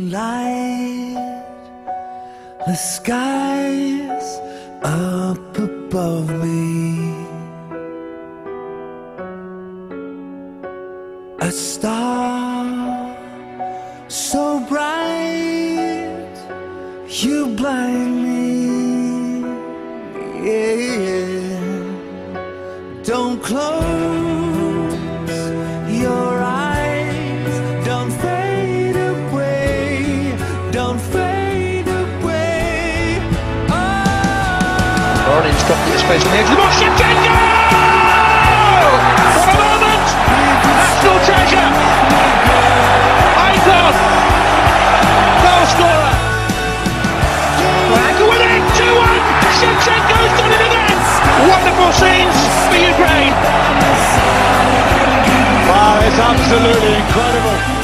light, the skies up above me, a star so bright you blind me, yeah. Don't close your eyes, don't fade away, don't fade away. Oh, Orange got the space on the edge of the box. Shevchenko! What a moment! National treasure! Icon! Goal scorer! Wag winning! 2-1! Shevchenko's done it again! Wonderful scenes for Ukraine! Wow, it's absolutely incredible.